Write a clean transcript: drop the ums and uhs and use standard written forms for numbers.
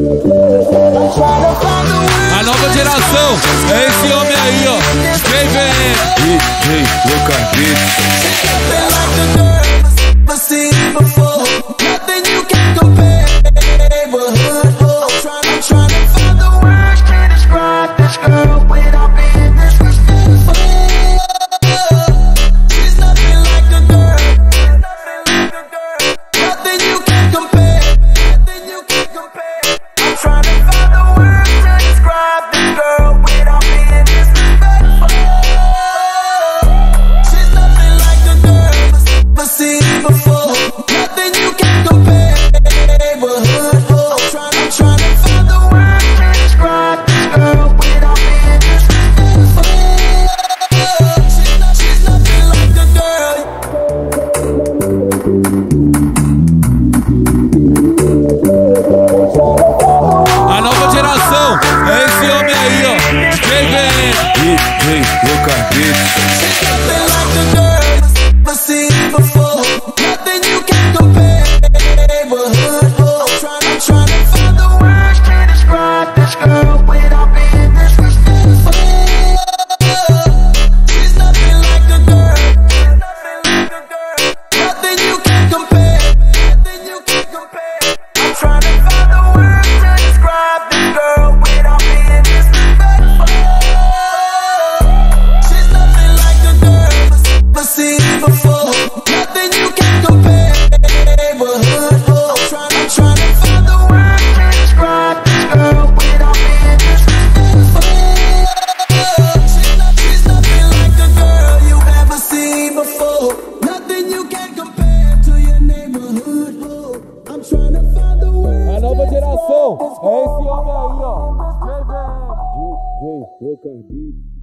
A nova geração é esse homem aí, ó. Quem vem? DJ Lucas Beats. A nova geração é esse homem aí, ó. Quem vem? DJ Lucas Beats. A nova geração é esse homem aí, ó. DJ Lucas Beats.